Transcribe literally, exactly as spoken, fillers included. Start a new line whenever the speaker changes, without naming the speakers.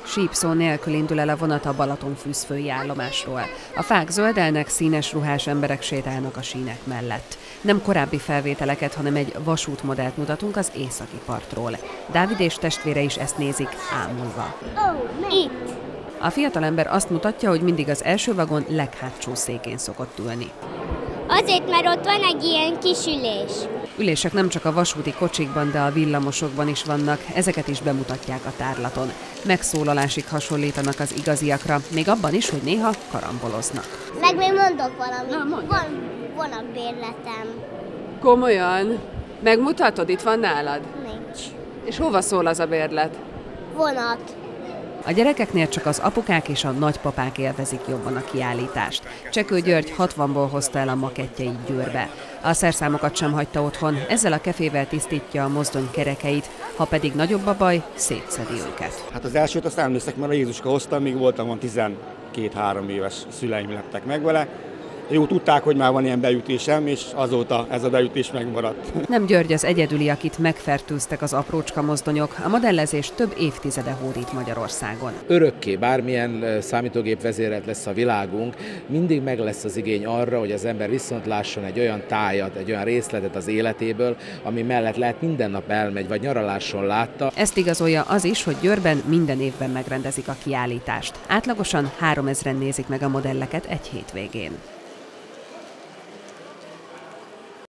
Sípszó nélkül indul el a vonat a Balatonfürdői állomásról. A fák zöldelnek, színes ruhás emberek sétálnak a sínek mellett. Nem korábbi felvételeket, hanem egy vasútmodellt mutatunk az északi partról. Dávid és testvére is ezt nézik, ámulva.
Oh, itt!
A fiatalember azt mutatja, hogy mindig az első vagon leghátsó székén szokott ülni.
Azért, mert ott van egy ilyen kis ülés.
Ülések nem csak a vasúti kocsikban, de a villamosokban is vannak, ezeket is bemutatják a tárlaton. Megszólalásig hasonlítanak az igaziakra, még abban is, hogy néha karamboloznak.
Meg még mondok valamit. Van, van a bérletem.
Komolyan? Megmutatod? Itt van nálad?
Nincs.
És hova szól az a bérlet?
Vonat.
A gyerekeknél csak az apukák és a nagypapák élvezik jobban a kiállítást. Csekő György hatvanból hozta el a makettjeit Győrbe. A szerszámokat sem hagyta otthon, ezzel a kefével tisztítja a mozdony kerekeit, ha pedig nagyobb a baj, szétszedi őket.
Hát az elsőt azt emlékszek, mert a Jézuska hoztam, míg voltam van tizenkét-három éves, szüleim lettek meg vele. Jó, tudták, hogy már van ilyen beütésem, és azóta ez a beütés megmaradt.
Nem György az egyedüli, akit megfertőztek az aprócska mozdonyok. A modellezés több évtizede hódít Magyarországon.
Örökké bármilyen számítógép vezérelt lesz a világunk, mindig meg lesz az igény arra, hogy az ember viszont lásson egy olyan tájat, egy olyan részletet az életéből, ami mellett lehet minden nap elmegy, vagy nyaraláson látta.
Ezt igazolja az is, hogy Győrben minden évben megrendezik a kiállítást. Átlagosan háromezren nézik meg a modelleket egy hétvégén.